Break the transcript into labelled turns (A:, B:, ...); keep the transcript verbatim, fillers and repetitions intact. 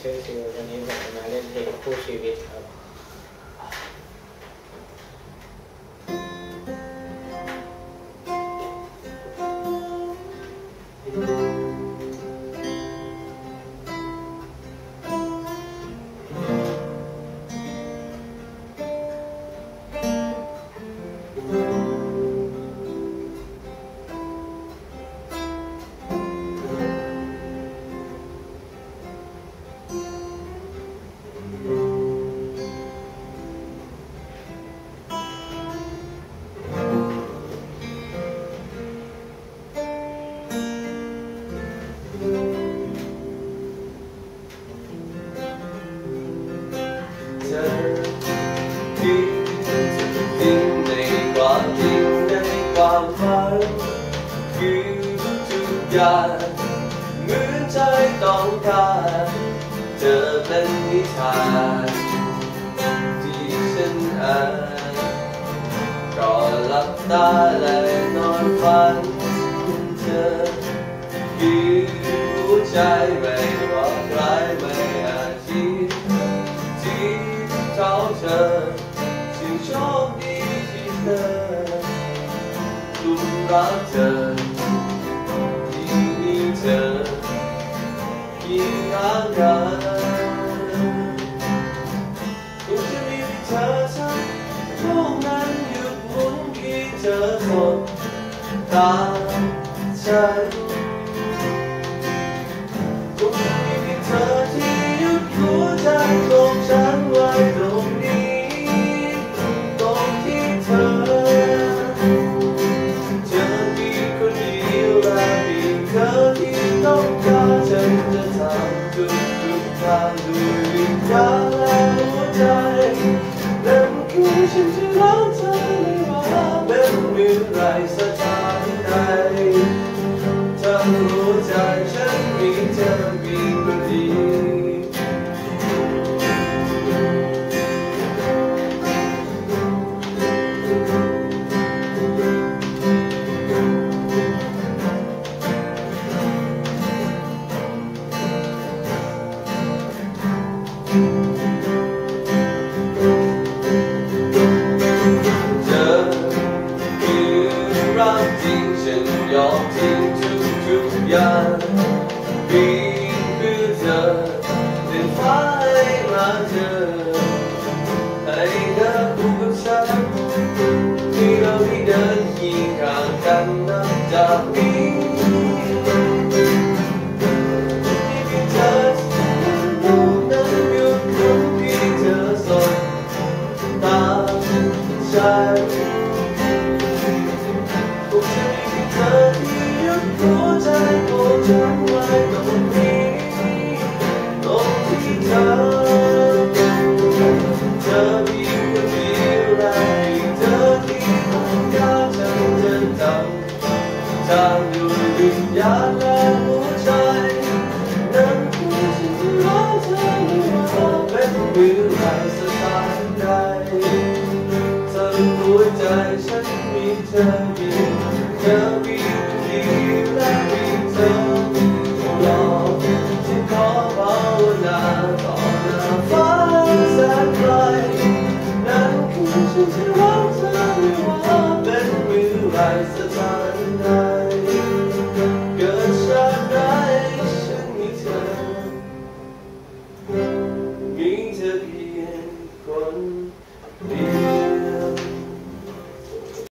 A: ชื่อซิววันนี้ผมจะมาเล่นเพลงคู่ชีวิตครับ
B: ความฝันคือทุกอย่างเหมือนใจต้องการเธอเป็นนิทานที่ฉันอ่านก่อนหลับตาและนอนฝันเธอคือหัวใจไม่บอกใครไม่อาจคิดที่เท่าเธอสิ่งโชคดีที่เธอรักเธอที่มีเธอเคียงข้างกันคงจะมีเธอสักโลกนั้นหยุดหมุนที่เธอสบตาฉันคงจะมีเธอที่หยุดหัวใจของฉันไว้ตรงนี้ตรงที่เธอเธอที่ต้องการฉันจะทำทุกทุกทางด้วยวิญญาณและหัวใจนั่นคือฉันที่รักเธอไม่ว่าเป็นเมื่อไรสถานใดทั้งหัวใจฉันมีเธอเพียงคนเดียวยอมทิ้งทุกทุกอย่างเพียงเพื่อเธอเดินฟ้าให้มาเจอให้เธอคู่กับฉันที่เราได้เดินเคียงข้างกันนับจากนี้ที่เธอโลกนั้นหยุดหมุนที่เธอสบตาฉันเธอที่หยุดหัวใจของฉันไว้ตรงนี้ตรงที่เธอเธอมีคนเดียวและเธอที่ต้องการฉันจะทำทางด้วยวิญญาณและหัวใจนั่นคือฉันที่รักเธอไม่ว่าเป็นเมื่อไรสถานใดเธอหัวใจฉันมีเธอเพียงเธอมีคนเดียวและมีเธอรอที่ขอภาวนาต่อหน้าฟ้าแสนไกลนั่นคือฉันที่รักเธอไม่ว่าเป็นเมื่อไรสถานใดเกิดชาติใดฉันมีเธอมีเธอเพียงคนเดียว